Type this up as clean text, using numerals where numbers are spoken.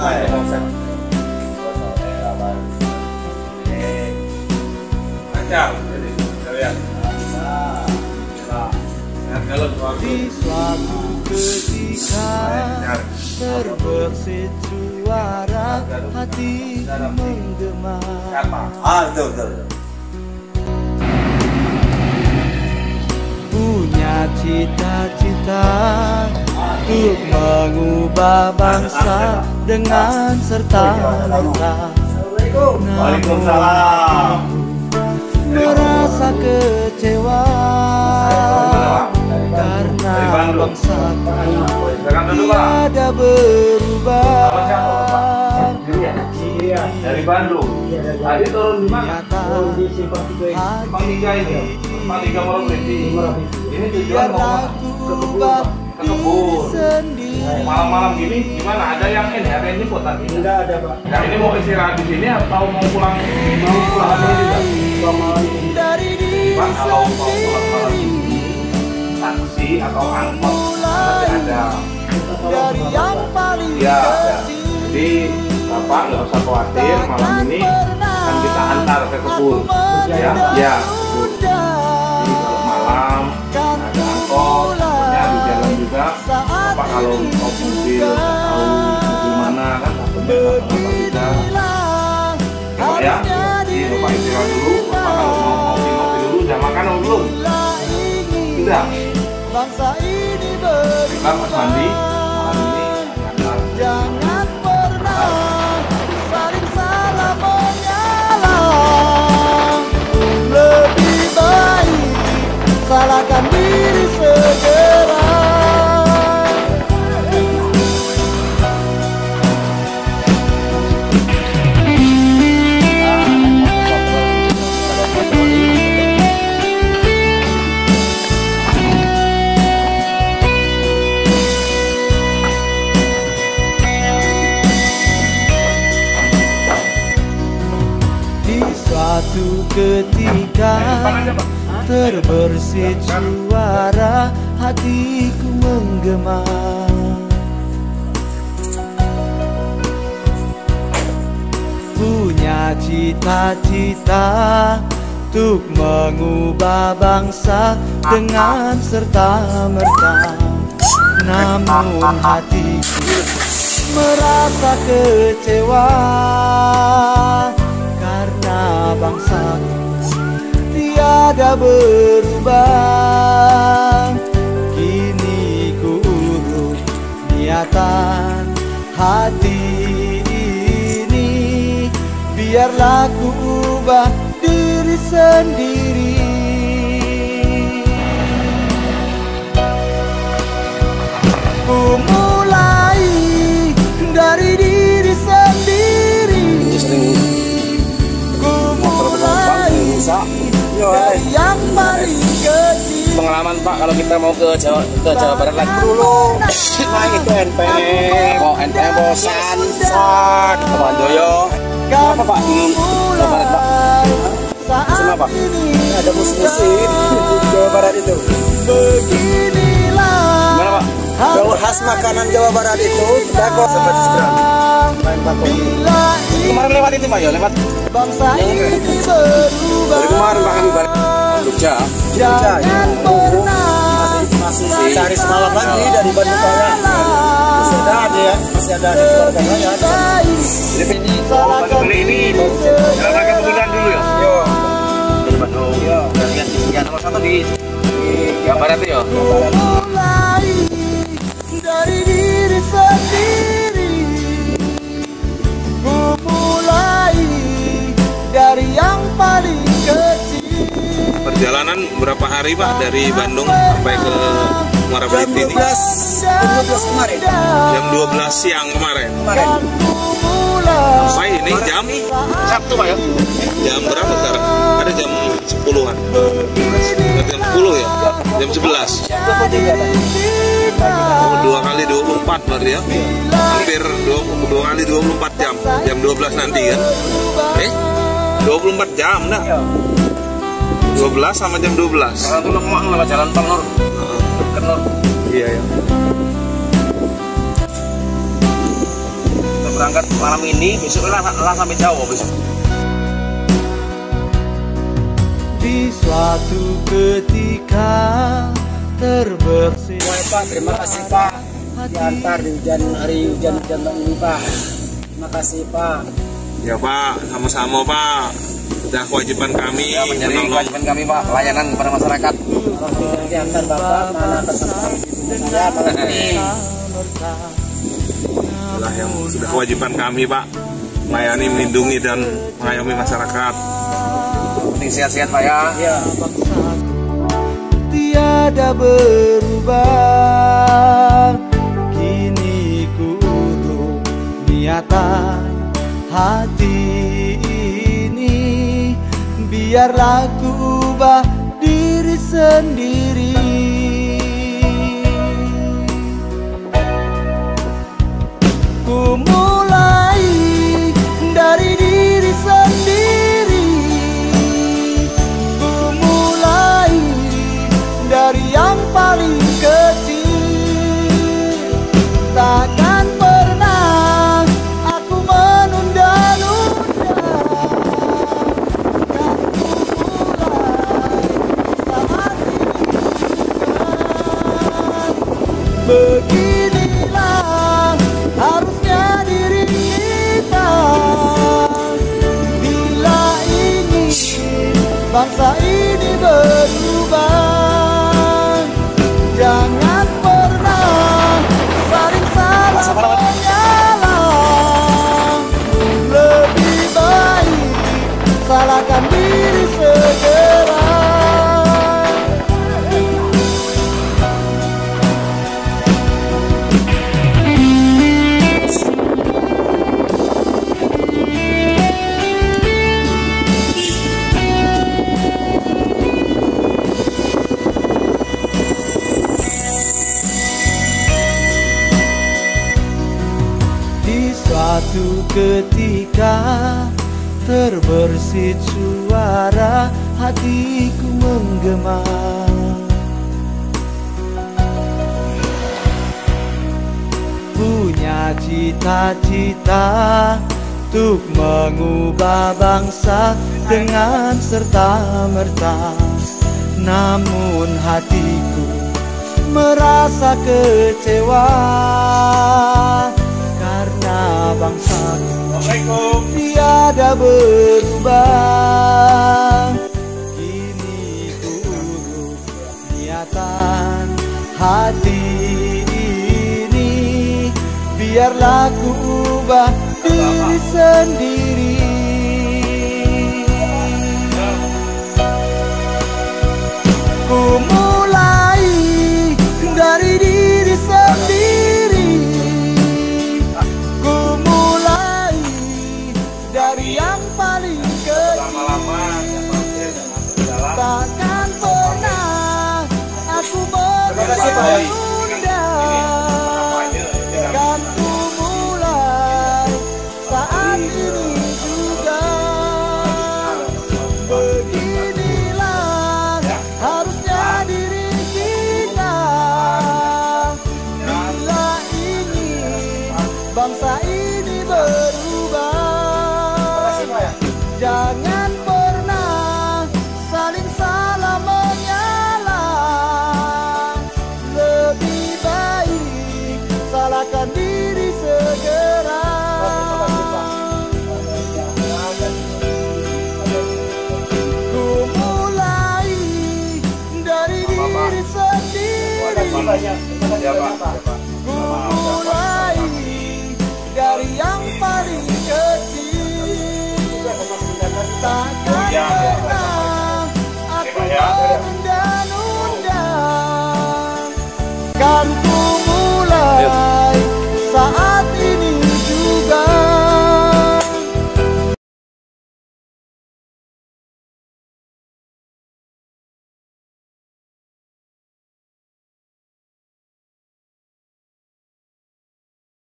Di suatu ketika terbesit suara hati menggema. Betul. Punya cita-cita untuk mengubah bangsa dengan serta-merta. Waalaikumsalam. Merasa kecewa karena bangsaku tiada berubah. Dari Bandung. Tadi turun di mana? Turun di Simpang 3 ini. Simpang 3 Morokwiti. Ini tujuan mau ke kebun. Malam-malam gini gimana? Ada yang ini ada yang jemput tadi? Enggak ada, Pak. Nah, ini mau istirahat di sini atau mau pulang? Mau pulang juga. Malam ini. Pak, kalau mau pulang malam ini taksi atau angkot nanti ada. Ya. Jadi Bapak nggak usah khawatir, malam ini akan kita antar ke kebun, ya kebun. Jadi kalau malam ada angkot, ya di jalan juga. Bapak kalau mau mobil tahu gimana kan, takutnya apa bisa. Bapak ya, jadi Bapak istirahat dulu. Bapak kalau mau ngopi dulu, udah makan atau belum? Sudah. Bapak Mas Mandi, malam ini Jangan pernah saling salah menyalah. Lebih baik salahkan diri segera. Suatu ketika terbersit suara hatiku menggema. Punya cita-cita untuk mengubah bangsa dengan serta-merta. Namun hatiku merasa kecewa karena bangsaku tiada berubah. Kini ku urut niatan hati ini, biarlah ku ubah diri sendiri. Ku mulai dari diri sendiri. Yang paling kecil. Pengalaman Pak kalau kita mau ke Jawa Barat lagi Dulu naik itu NPM. mau NPM bosan ke Mandoyo apa Pak dulu Jawa Barat Pak musim apa? Ada musim-musim di Jawa Barat itu. Gimana Pak? Kalau khas makanan Jawa Barat itu dago seperti seberang. Main bako. Kemarin lewat itu Pak ya lewat Bangsa ini berubah. dari kemarin Pak kami balik Jogja. Jogja ya. Masih cari semalam lagi dari Bandung Raya. Masih ada di keluarga saya. Jadi ini beli ini dalam rangka pemilihan dulu ya? Yo. Dari Bandung. Yo. Lihat yang nomor 1 di Jawa Barat itu ya? Mulai dari diri sendiri. Ku mulai dari yang paling kecil. Perjalanan berapa hari Pak dari Bandung sampai ke Muara Beliti ini? Jam 12 kemarin. Jam 12 siang kemarin. Sampai ini jam Sabtu Pak ya? Jam berapa sekarang? Ada jam 10-an. Jam 10 ya? Jam 11. Oh, 2 kali 24 berarti ya? Hampir 2 kali 24 jam. Jam 12 nanti kan? 24 jam dah. 12 sama jam 12. Kalau tuh mau lewat jalan tol Nur. Iya ya. Kita berangkat malam ini, besok lah sampai Jawa besok. Di suatu ketika terbersih. Pak, terima kasih Pak. Diantar di hari hujan ini Pak. Terima kasih Pak. Ya Pak, sama-sama Pak. Sudah kewajiban kami. Ya, menjadi kewajiban kami Pak, pelayanan kepada masyarakat. Kalau diantar Bapak, mana akan sampai di rumah saya malam ini. Itulah yang sudah kewajiban kami Pak, melayani, melindungi dan mengayomi masyarakat. Penting sehat-sehat Pak ya. Ya. Tiada berubah, kini ku urung niatan hati ini. Biarlah ku ubah diri sendiri. Ku mulai dari diri sendiri. Ku mulai dari yang paling kecil. Takkan pernah aku menunda-nunda. Kan ku mulai saat ini. Beginilah harusnya diri kita bila ingin bangsa ini berubah. Jangan pernah saling salah menyalah. Lebih baik salahkan diri segera. Di suatu ketika terbersit suara hatiku menggema. Punya cita-cita untuk mengubah bangsa dengan serta-merta. Namun hatiku merasa kecewa karena bangsaku tiada berubah. Kini ku urung niatan hati ini. Biarlah ku ubah diri sendiri. Ku mulai dari diri sendiri. Ku mulai dari yang paling kecil. Takkan pernah aku menunda. Kan ku mulai saat ini juga. Beginilah harusnya diri kita bila ingin bangsa ini berubah. Jangan pernah saling salah menyalah. Lebih baik salahkan diri segera. Ku mulai dari diri sendiri. Ya Pak.